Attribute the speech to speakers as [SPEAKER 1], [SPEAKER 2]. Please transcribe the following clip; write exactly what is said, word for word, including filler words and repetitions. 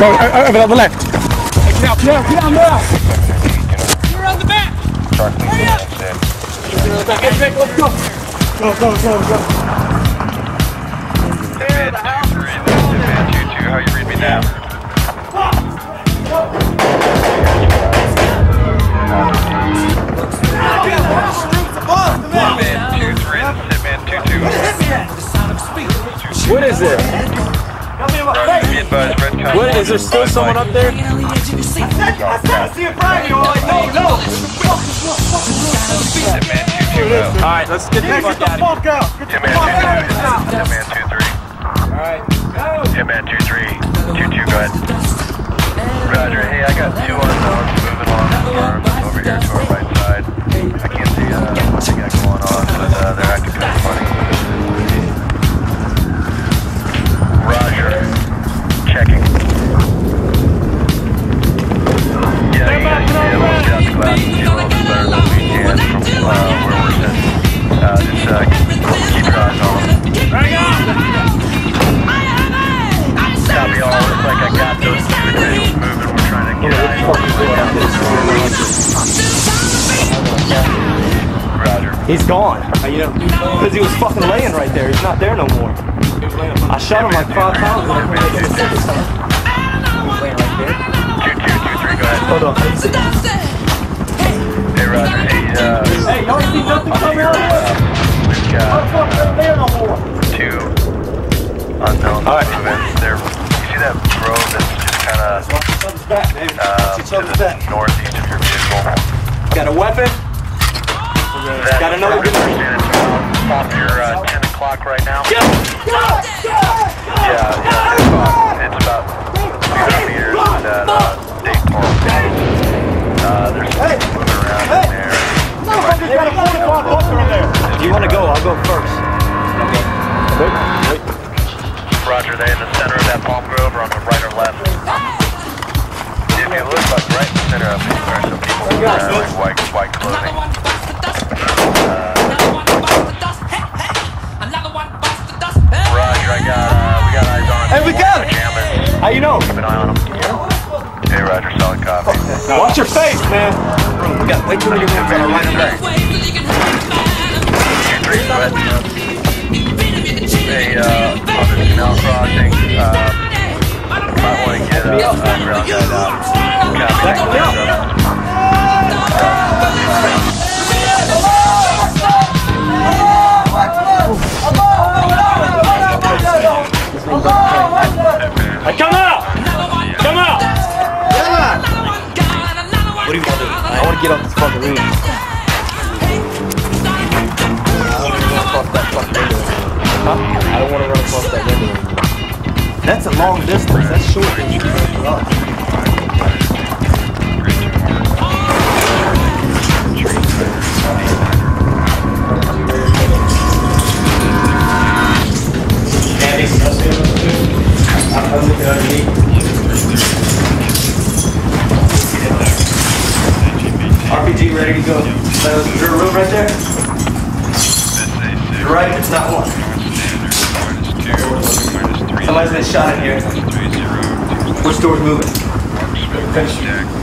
[SPEAKER 1] Go, over on the left. Hey, get out, get out, get out now. You're on the back. Hurry up. Get back, let's go. Go, go, go, go.
[SPEAKER 2] There, the house. Man two two, how you read me now? Man two three, man two two.
[SPEAKER 3] What is it? What, is there still someone up there? Alright, let's get the fuck out of here.
[SPEAKER 2] Man two three.
[SPEAKER 3] Alright, go!
[SPEAKER 2] Hitman two three, two two, go ahead. Roger, hey, I got two unknowns moving along the farm over here to our right side. I can't see uh, what they got going on, but uh, they're acting kind of funny. Roger. Checking. Yeah, you guys, yeah, we'll get out the glass and see a little bit better than we can from uh, where we're sitting. Uh, just uh, keep your eyes on them.
[SPEAKER 1] Bring on!
[SPEAKER 2] Copy all. Looks like I got those two individuals moving. We're trying to get eyes on them. Roger.
[SPEAKER 3] He's gone. You know, because he was fucking laying right there. He's not there no more. I shot him like five times. Laying right there.
[SPEAKER 2] two two two three, go ahead.
[SPEAKER 3] Hold on.
[SPEAKER 2] Hey, Roger. Hey, uh...
[SPEAKER 1] Hey, y'all see nothing coming out here?
[SPEAKER 2] We've got uh, two unknown
[SPEAKER 3] All right.
[SPEAKER 2] movements. There, you see that road that's just kind of uh, to the northeast of your vehicle?
[SPEAKER 3] Got a weapon?
[SPEAKER 2] That
[SPEAKER 3] Got another gun?
[SPEAKER 2] Off your uh, ten o'clock right now?
[SPEAKER 3] Go! Go! Go!
[SPEAKER 2] Yeah, yeah, it's about, it's about two hundred meters at uh, Date Park. Uh, there's some people moving around in there.
[SPEAKER 1] Motherfucker's got a forty-five holster in there.
[SPEAKER 3] If you want to go, I'll go first. Wait, wait.
[SPEAKER 2] Roger, they in the center of that palm grove or on the right or left? If you look like right in the center of it, there are some people wearing white, white clothing. Uh, Roger, I got, uh, we got eyes on
[SPEAKER 3] Hey, we got it!
[SPEAKER 2] pajamas.
[SPEAKER 3] How you know?
[SPEAKER 2] Keep an eye on them. Hey, Roger, solid copy.
[SPEAKER 3] Watch your face, man. We got way too many rooms on our right and left.
[SPEAKER 2] two three, go ahead. Hey, uh, on this canal crossing, uh, might want to get uh, a ground guide out. Copy.
[SPEAKER 3] Hey, come out! Come out! Come out! What do you want to do? I want to get off this fucking roof. Huh? I don't want to run across that window. That's a long distance. That's short. I'm looking underneath. R P G ready to go. Is there a room right there? You're right, it's not one. Somebody's been shot in here. Which door's moving? Finish.